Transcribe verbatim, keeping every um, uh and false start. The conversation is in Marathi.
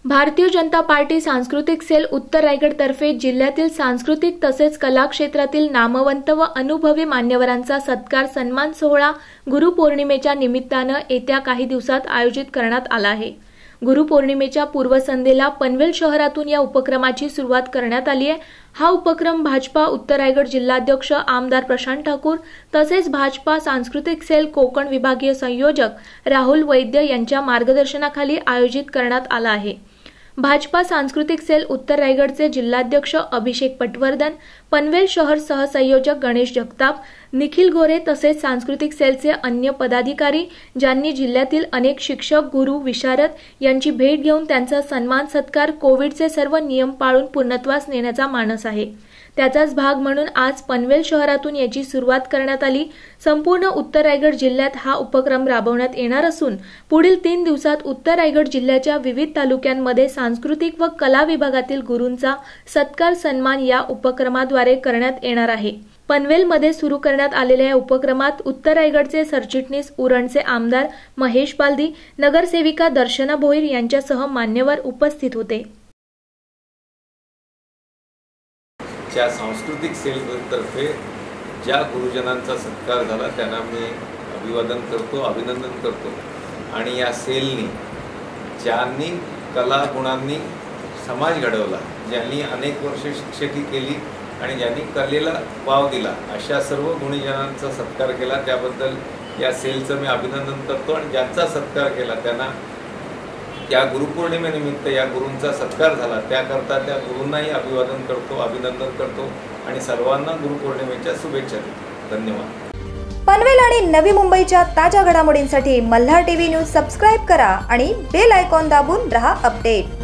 भारतीय जनता पार्टी सांस्कृतिक सेल उत्तर रायगड तर्फे जिल्ह्यातील सांस्कृतिक तसेच कला क्षेत्रातील नामवंत व अनुभवी मान्यवरांचा सत्कार सन्मान सोहळा गुरुपौर्णिमेच्या निमित्तानं येत्या काही दिवसात आयोजित करण्यात आला आहे। गुरुपौर्णिमेच्या पूर्वसंध्येला पनवेल शहरातून या उपक्रमाची सुरुवात करण्यात आली आहे। हा उपक्रम भाजपा उत्तर रायगड जिल्हाध्यक्ष आमदार प्रशांत ठाकूर तसेच भाजपा सांस्कृतिक सेल कोकण विभागीय संयोजक राहुल वैद्य यांच्या मार्गदर्शनाखाली आयोजित करण्यात आला आहे। भाजपा सांस्कृतिक सेल उत्तर रायगडचे जिल्हाध्यक्ष अभिषेक पटवर्धन, पनवेल शहर सहसंयोजक गणेश जगताप, निखिल गोरे तसेच सांस्कृतिक सेलचे अन्य पदाधिकारी ज्यांनी जिल्ह्यातील अनेक शिक्षक, गुरु, विशारद यांची भेट घेऊन त्यांचा सन्मान सत्कार कोविडचे सर्व नियम पाळून पूर्णत्वास नेण्याचा मानस आहे। त्याचाच भाग म्हणून आज पनवेल शहरातून याची सुरुवात करण्यात आली। संपूर्ण उत्तर रायगड जिल्ह्यात हा उपक्रम राबवण्यात येणार असून पुढील तीन दिवसात उत्तर रायगड जिल्ह्याच्या विविध तालुक्यांमध्ये सांस्कृतिक व कला विभागातील गुरूंचा सत्कार सन्मान या उपक्रमाद्वारे करण्यात येणार आहे। पनवेलमध्ये सुरू करण्यात आलेल्या या उपक्रमात उत्तर रायगडचे सरचिटणीस उरणचे आमदार महेश बालदी, नगरसेविका दर्शना भोईर यांच्यासह मान्यवर उपस्थित होते। च्या सांस्कृतिक सेलतर्फे ज्या गुरुजनांचा सत्कार झाला त्यांना मी अभिवादन करतो, अभिनंदन करतो। आणि या सेलनी ज्यांनी कला गुणांनी समाज घडवला, ज्यांनी अनेक वर्षे शिक्षकी केली आणि ज्यांनी कलेला वाव दिला, अशा सर्व गुणीजनांचा सत्कार केला, त्याबद्दल या सेलचं मी अभिनंदन करतो। आणि ज्यांचा सत्कार केला त्यांना या गुरुपौर्णिमेनिमित्त या गुरूंचा सत्कार झाला त्याकरता त्या गुरूंनाही अभिवादन करतो, अभिनंदन करतो आणि सर्वांना गुरुपौर्णिमेच्या शुभेच्छा देतो। धन्यवाद। पनवेल आणि नवी मुंबईच्या ताज्या घडामोडींसाठी मल्हार टीव्ही न्यूज सबस्क्राइब करा आणि बेल आयकॉन दाबून रहा अपडेट।